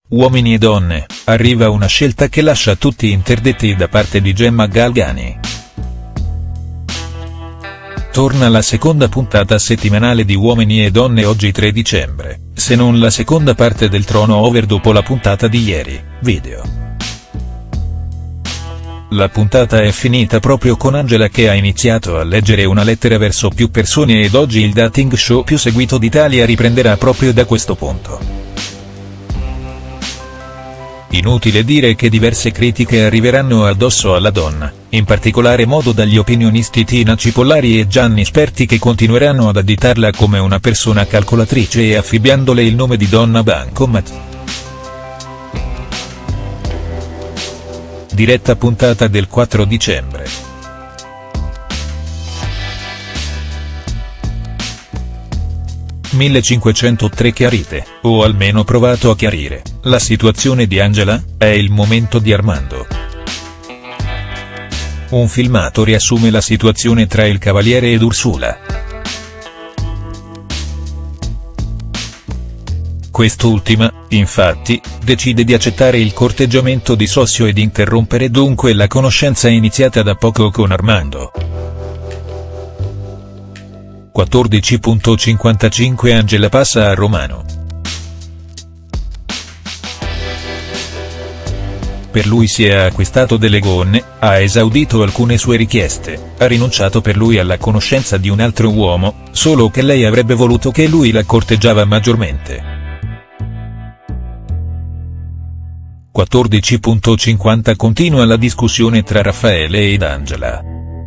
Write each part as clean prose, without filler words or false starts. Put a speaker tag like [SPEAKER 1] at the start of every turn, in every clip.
[SPEAKER 1] Uomini e donne, arriva una scelta che lascia tutti interdetti da parte di Gemma Galgani. Torna la seconda puntata settimanale di Uomini e Donne oggi 3 dicembre, se non la seconda parte del Trono Over dopo la puntata di ieri, video. La puntata è finita proprio con Angela che ha iniziato a leggere una lettera verso più persone ed oggi il dating show più seguito d'Italia riprenderà proprio da questo punto. Inutile dire che diverse critiche arriveranno addosso alla donna, in particolare modo dagli opinionisti Tina Cipollari e Gianni Sperti che continueranno ad additarla come una persona calcolatrice e affibbiandole il nome di Donna Bancomat. Diretta puntata del 4 dicembre. «1503 chiarite, o almeno provato a chiarire, la situazione di Angela, è il momento di Armando». Un filmato riassume la situazione tra il Cavaliere ed Ursula. Quest'ultima, infatti, decide di accettare il corteggiamento di Sossio ed interrompere dunque la conoscenza iniziata da poco con Armando. 14.55 Angela passa a Romano. Per lui si è acquistato delle gonne, ha esaudito alcune sue richieste, ha rinunciato per lui alla conoscenza di un altro uomo, solo che lei avrebbe voluto che lui la corteggiava maggiormente. 14.50 Continua la discussione tra Raffaele ed Angela.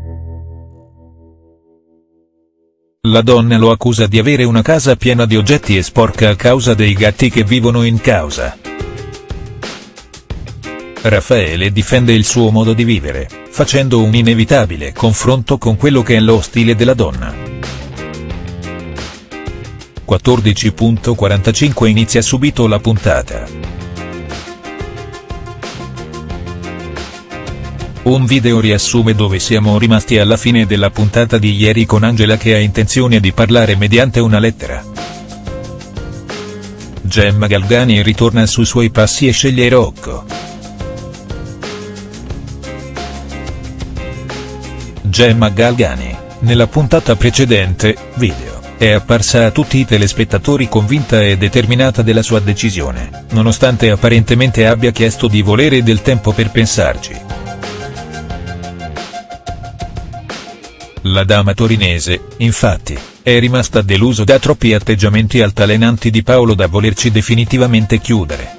[SPEAKER 1] La donna lo accusa di avere una casa piena di oggetti e sporca a causa dei gatti che vivono in casa. Raffaele difende il suo modo di vivere, facendo un inevitabile confronto con quello che è lo stile della donna. 14.45 Inizia subito la puntata. Un video riassume dove siamo rimasti alla fine della puntata di ieri con Angela che ha intenzione di parlare mediante una lettera. Gemma Galgani ritorna sui suoi passi e sceglie Rocco. Gemma Galgani, nella puntata precedente, video, è apparsa a tutti i telespettatori convinta e determinata della sua decisione, nonostante apparentemente abbia chiesto di volere del tempo per pensarci. La dama torinese, infatti, è rimasta delusa da troppi atteggiamenti altalenanti di Paolo da volerci definitivamente chiudere.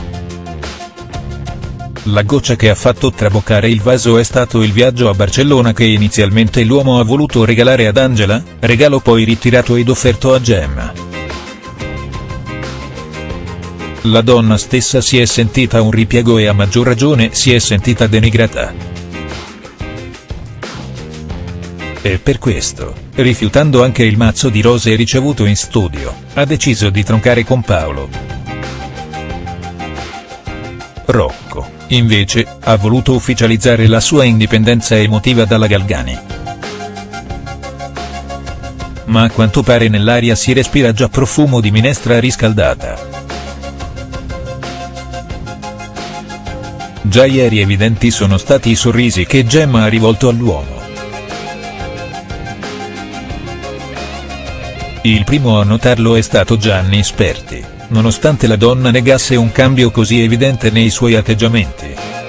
[SPEAKER 1] La goccia che ha fatto traboccare il vaso è stato il viaggio a Barcellona che inizialmente l'uomo ha voluto regalare ad Angela, regalo poi ritirato ed offerto a Gemma. La donna stessa si è sentita un ripiego e a maggior ragione si è sentita denigrata. E per questo, rifiutando anche il mazzo di rose ricevuto in studio, ha deciso di troncare con Paolo. Rocco, invece, ha voluto ufficializzare la sua indipendenza emotiva dalla Galgani. Ma a quanto pare nell'aria si respira già profumo di minestra riscaldata. Già ieri evidenti sono stati i sorrisi che Gemma ha rivolto all'uomo. Il primo a notarlo è stato Gianni Sperti, nonostante la donna negasse un cambio così evidente nei suoi atteggiamenti.